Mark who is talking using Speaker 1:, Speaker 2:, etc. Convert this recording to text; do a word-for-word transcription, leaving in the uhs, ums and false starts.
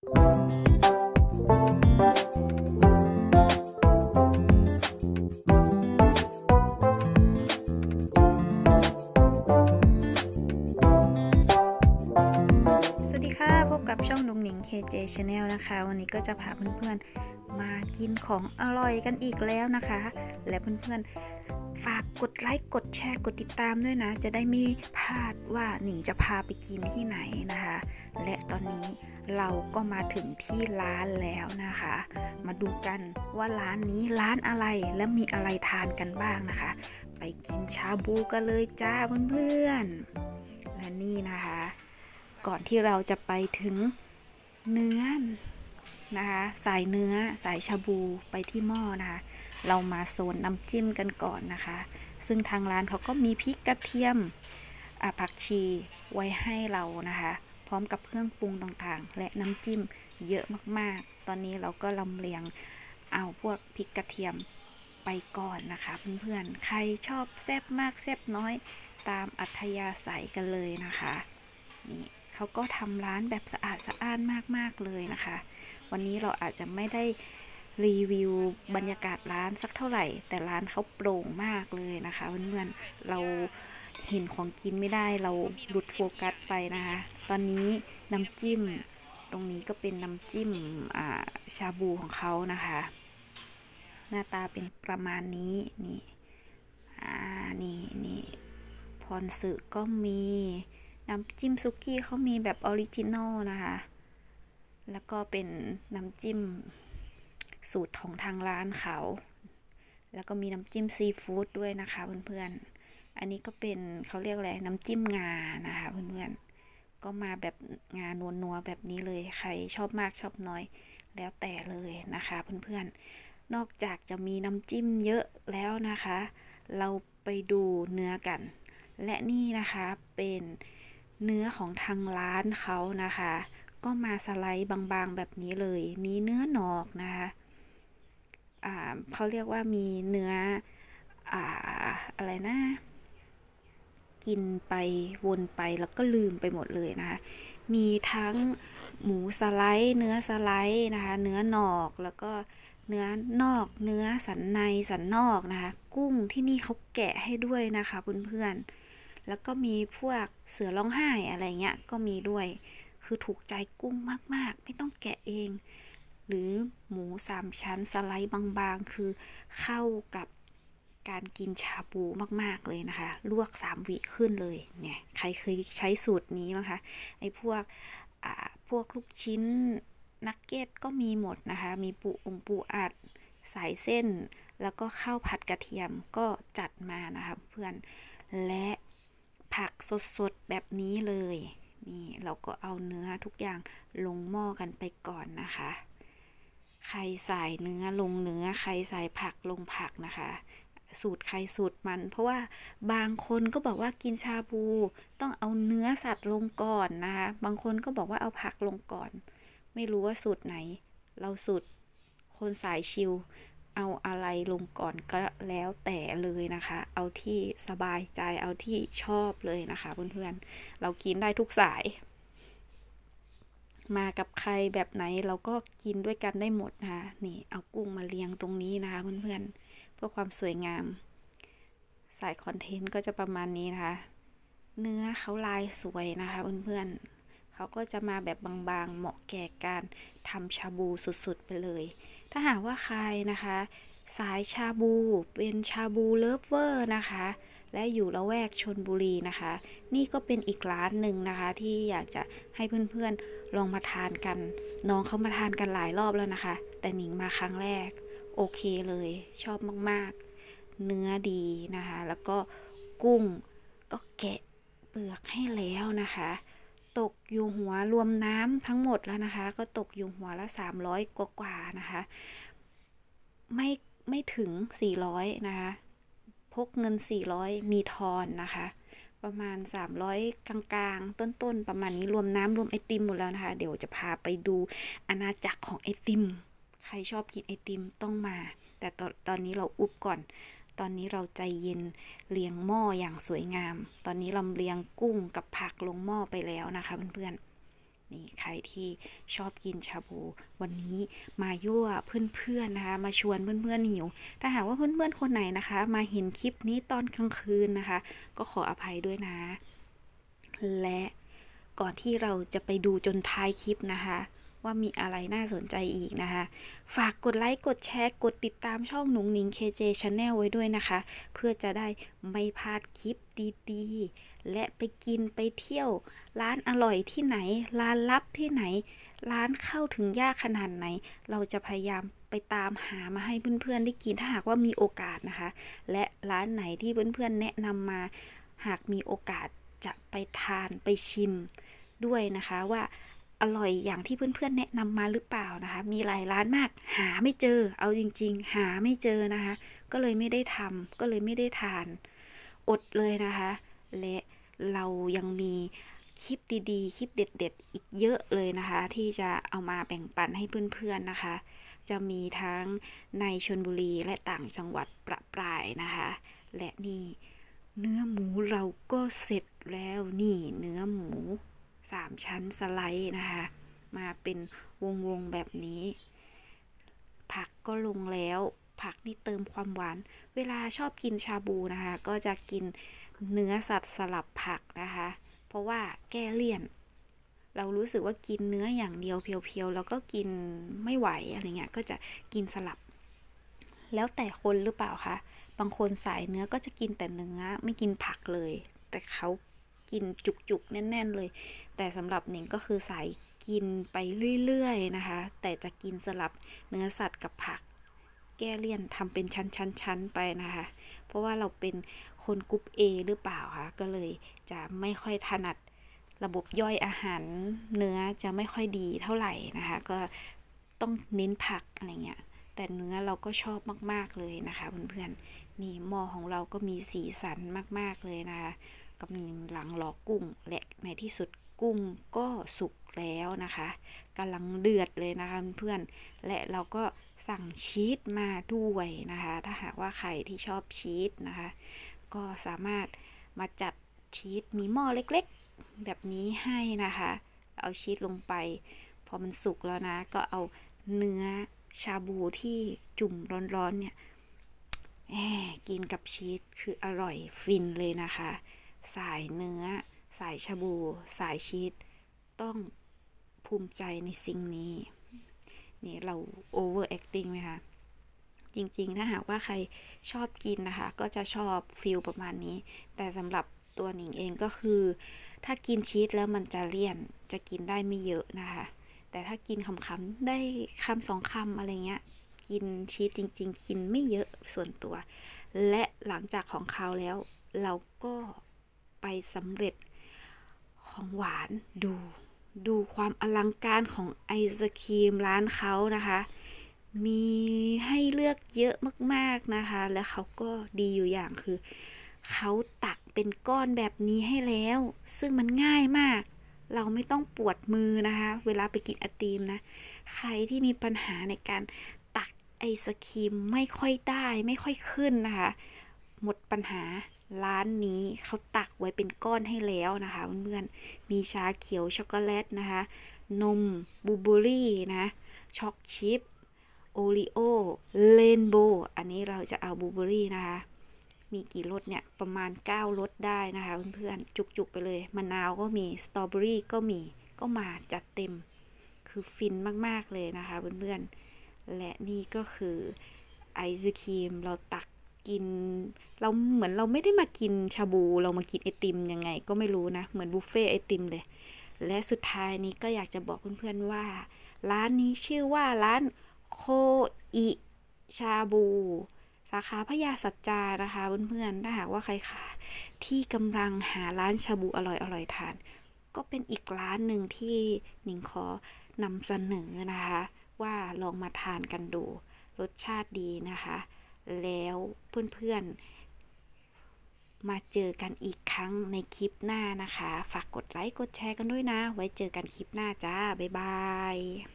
Speaker 1: สวัสดีค่ะพบกับช่องนุงหนิง เค เจ Channel นะคะวันนี้ก็จะพาเพื่อนๆมากินของอร่อยกันอีกแล้วนะคะและเพื่อนๆฝากกดไลค์กดแชร์กดติดตามด้วยนะจะได้ไม่พลาดว่าหนิงจะพาไปกินที่ไหนนะคะและตอนนี้เราก็มาถึงที่ร้านแล้วนะคะมาดูกันว่าร้านนี้ร้านอะไรและมีอะไรทานกันบ้างนะคะไปกินชาบูกันเลยจ้าเพื่อนๆและนี่นะคะก่อนที่เราจะไปถึงเนื้อนะคะสายเนื้อสายชาบูไปที่หม้อนะคะเรามาโซนน้ำจิ้มกันก่อนนะคะซึ่งทางร้านเขาก็มีพริกกระเทียมผักชีไว้ให้เรานะคะพร้อมกับเครื่องปรุงต่างๆและน้ำจิ้มเยอะมากๆตอนนี้เราก็ลำเลียงเอาพวกพริกกระเทียมไปก่อนนะคะเพื่อนๆใครชอบแซ่บมากแซ่บน้อยตามอัธยาศัยกันเลยนะคะนี่เขาก็ทำร้านแบบสะอาดสะอ้านมากๆเลยนะคะวันนี้เราอาจจะไม่ได้รีวิวบรรยากาศร้านสักเท่าไหร่แต่ร้านเขาโปร่งมากเลยนะคะเพื่อนๆเราเห็นของกินไม่ได้เราหลุดโฟกัสไปนะคะตอนนี้น้ำจิ้มตรงนี้ก็เป็นน้ำจิ้มชาบูของเขานะคะหน้าตาเป็นประมาณนี้นี่อ่านี่นี่พรสึก็มีน้ำจิ้มซุกี้เขามีแบบออริจินอลนะคะแล้วก็เป็นน้ำจิ้มสูตรของทางร้านเขาแล้วก็มีน้ำจิ้มซีฟู้ดด้วยนะคะเพื่อนๆอันนี้ก็เป็นเขาเรียกอะไรน้ำจิ้มงานะคะเพื่อนๆก็มาแบบงานัวๆแบบนี้เลยใครชอบมากชอบน้อยแล้วแต่เลยนะคะเพื่อนๆนอกจากจะมีน้ำจิ้มเยอะแล้วนะคะเราไปดูเนื้อกันและนี่นะคะเป็นเนื้อของทางร้านเขานะคะก็มาสไลด์บางๆแบบนี้เลยมีเนื้อหนอกนะคะอ่าเขาเรียกว่ามีเนื้ออ่าอะไรนะกินไปวนไปแล้วก็ลืมไปหมดเลยนะคะมีทั้งหมูสไลด์เนื้อสไลด์นะคะเนื้อหนอกแล้วก็เนื้อนอกเนื้อสันในสันนอกนะคะกุ้งที่นี่เขาแกะให้ด้วยนะคะเพื่อนๆแล้วก็มีพวกเสือร้องไห้อะไรเงี้ยก็มีด้วยคือถูกใจกุ้งมากๆไม่ต้องแกะเองหรือหมูสามชั้นสไลด์บางๆคือเข้ากับการกินชาบูมากๆเลยนะคะลวกสามวิขึ้นเลยเนี่ยใครเคยใช้สูตรนี้มั้งคะไอ้พวกอ่าพวกลูกชิ้นนักเก็ตก็มีหมดนะคะมีปูองปูอัดสายเส้นแล้วก็ข้าวผัดกระเทียมก็จัดมานะคะเพื่อนและผักสดๆแบบนี้เลยนี่เราก็เอาเนื้อทุกอย่างลงหม้อกันไปก่อนนะคะใครใส่เนื้อลงเนื้อใครใส่ผักลงผักนะคะสูตรใครสูตรมันเพราะว่าบางคนก็บอกว่ากินชาบูต้องเอาเนื้อสัตว์ลงก่อนนะคะบางคนก็บอกว่าเอาผักลงก่อนไม่รู้ว่าสูตรไหนเราสูตรคนสายชิลเอาอะไรลงก่อนก็แล้วแต่เลยนะคะเอาที่สบายใจเอาที่ชอบเลยนะคะเพื่อนๆเรากินได้ทุกสายมากับใครแบบไหนเราก็กินด้วยกันได้หมดนะคะนี่เอากุ้งมาเรียงตรงนี้นะคะเพื่อนๆเพื่อความสวยงามสายคอนเทนต์ก็จะประมาณนี้นะคะเนื้อเขาลายสวยนะคะเพื่อนๆเขาก็จะมาแบบบางๆเหมาะแก่การทำชาบูสุดๆไปเลยถ้าหากว่าใครนะคะสายชาบูเป็นชาบูเลิฟเวอร์นะคะและอยู่ละแวกชลบุรีนะคะนี่ก็เป็นอีกร้านหนึ่งนะคะที่อยากจะให้เพื่อนๆลองมาทานกันน้องเขามาทานกันหลายรอบแล้วนะคะแต่หนิงมาครั้งแรกโอเคเลยชอบมากๆเนื้อดีนะคะแล้วก็กุ้งก็แกะเปลือกให้แล้วนะคะตกอยู่หัวรวมน้ำทั้งหมดแล้วนะคะก็ตกอยู่หัวละสามร้อยกว่าๆนะคะไม่ไม่ถึงสี่ร้อยนะคะพกเงินสี่ร้อยมีทอนนะคะประมาณสามร้อยกลางๆต้นๆประมาณนี้รวมน้ำรวมไอติมหมดแล้วนะคะเดี๋ยวจะพาไปดูอาณาจักรของไอติมใครชอบกินไอติมต้องมาแต่ตอนตอนนี้เราอุบก่อนตอนนี้เราใจเย็นเรียงหม้ออย่างสวยงามตอนนี้เราเรียงกุ้งกับผักลงหม้อไปแล้วนะคะเพื่อนๆนี่ใครที่ชอบกินชาบูวันนี้มายั่วเพื่อนๆนะคะมาชวนเพื่อนๆหิวถ้าหากว่าเพื่อนๆคนไหนนะคะมาเห็นคลิปนี้ตอนกลางคืนนะคะก็ขออภัยด้วยนะและก่อนที่เราจะไปดูจนท้ายคลิปนะคะว่ามีอะไรน่าสนใจอีกนะคะฝากกดไลค์กดแชร์กดติดตามช่องหนุ่งหนิง เค เจ Channel ไว้ด้วยนะคะเพื่อจะได้ไม่พลาดคลิปดีๆและไปกินไปเที่ยวร้านอร่อยที่ไหนร้านลับที่ไหนร้านเข้าถึงยากขนาดไหนเราจะพยายามไปตามหามาให้เพื่อนๆได้กินถ้าหากว่ามีโอกาสนะคะและร้านไหนที่เพื่อนๆแนะนำมาหากมีโอกาสจะไปทานไปชิมด้วยนะคะว่าอร่อยอย่างที่เพื่อนๆแนะนำมาหรือเปล่านะคะมีหลายร้านมากหาไม่เจอเอาจริงๆหาไม่เจอนะคะก็เลยไม่ได้ทำก็เลยไม่ได้ทานอดเลยนะคะและเรายังมีคลิปดีๆคลิปเด็ดๆอีกเยอะเลยนะคะที่จะเอามาแบ่งปันให้เพื่อนๆนะคะจะมีทั้งในชลบุรีและต่างจังหวัดประปรายนะคะและนี่เนื้อหมูเราก็เสร็จแล้วนี่เนื้อหมูสามชั้นสไลด์นะคะมาเป็นวงๆแบบนี้ผักก็ลงแล้วผักนี่เติมความหวานเวลาชอบกินชาบูนะคะก็จะกินเนื้อสัตว์สลับผักนะคะเพราะว่าแก้เลี่ยนเรารู้สึกว่ากินเนื้ออย่างเดียวเพียวๆแล้วก็กินไม่ไหวอะไรเงี้ยก็จะกินสลับแล้วแต่คนหรือเปล่าคะบางคนสายเนื้อก็จะกินแต่เนื้อไม่กินผักเลยแต่เขากินจุกๆแน่นๆเลยแต่สำหรับหนิงก็คือสายกินไปเรื่อยๆนะคะแต่จะกินสลับเนื้อสัตว์กับผักแก้เลี่ยนทำเป็นชั้นๆๆไปนะคะเพราะว่าเราเป็นคนกรุ๊ป A หรือเปล่าคะก็เลยจะไม่ค่อยถนัดระบบย่อยอาหารเนื้อจะไม่ค่อยดีเท่าไหร่นะคะก็ต้องเน้นผักอะไรเงี้ยแต่เนื้อเราก็ชอบมากๆเลยนะคะเพื่อนๆนี่หม้อของเราก็มีสีสันมากๆเลยนะคะกำลังหลังหลอกกุ้งและในที่สุดกุ้งก็สุกแล้วนะคะกำลังเดือดเลยนะคะเพื่อนและเราก็สั่งชีสมาด้วยนะคะถ้าหากว่าใครที่ชอบชีสนะคะก็สามารถมาจัดชีสมีหม้อเล็กๆแบบนี้ให้นะคะเอาชีสลงไปพอมันสุกแล้วนะก็เอาเนื้อชาบูที่จุ่มร้อนๆเนี่ยแหมกินกับชีสคืออร่อยฟินเลยนะคะสายเนื้อสายชาบูสายชีสต้องภูมิใจในสิ่งนี้นี่เรา over acting ไหมคะจริงๆถ้าหากว่าใครชอบกินนะคะก็จะชอบฟิลประมาณนี้แต่สำหรับตัวหนิงเองก็คือถ้ากินชีสแล้วมันจะเลี่ยนจะกินได้ไม่เยอะนะคะแต่ถ้ากินคำๆได้คำสองคำอะไรเงี้ยกินชีสจริงๆกินไม่เยอะส่วนตัวและหลังจากของคาวแล้วเราก็ไปสำเร็จของหวานดูดูความอลังการของไอศครีมร้านเขานะคะมีให้เลือกเยอะมากๆนะคะและเขาก็ดีอยู่อย่างคือเขาตักเป็นก้อนแบบนี้ให้แล้วซึ่งมันง่ายมากเราไม่ต้องปวดมือนะคะเวลาไปกินไอติมนะใครที่มีปัญหาในการตักไอศครีมไม่ค่อยได้ไม่ค่อยขึ้นนะคะหมดปัญหาร้านนี้เขาตักไว้เป็นก้อนให้แล้วนะคะเพื่อนๆมีชาเขียวช็อกโกแลตนะคะนมบลูเบอร์รี่นะช็อกชิพโอรีโอเรนโบว์อันนี้เราจะเอาบลูเบอร์รี่นะคะมีกี่รสเนี่ยประมาณเก้ารสได้นะคะเพื่อนๆจุกๆไปเลยมะนาวก็มีสตรอเบอรี่ก็มีก็มาจัดเต็มคือฟินมากๆเลยนะคะเพื่อนๆและนี่ก็คือไอศครีมเราตักกินเราเหมือนเราไม่ได้มากินชาบูเรามากินไอติมยังไงก็ไม่รู้นะเหมือนบุฟเฟ่ไอติมเลยและสุดท้ายนี้ก็อยากจะบอกเพื่อนๆว่าร้านนี้ชื่อว่าร้านโคอิชาบูสาขาพญาสัจจานะคะเพื่อนๆถ้าหากว่าใครที่กำลังหาร้านชาบูอร่อยๆทานก็เป็นอีกร้านหนึ่งที่หนิงขอนำเสนอนะคะว่าลองมาทานกันดูรสชาติดีนะคะแล้วเพื่อนๆมาเจอกันอีกครั้งในคลิปหน้านะคะฝากกดไลค์กดแชร์กันด้วยนะไว้เจอกันคลิปหน้าจ้าบ๊ายบาย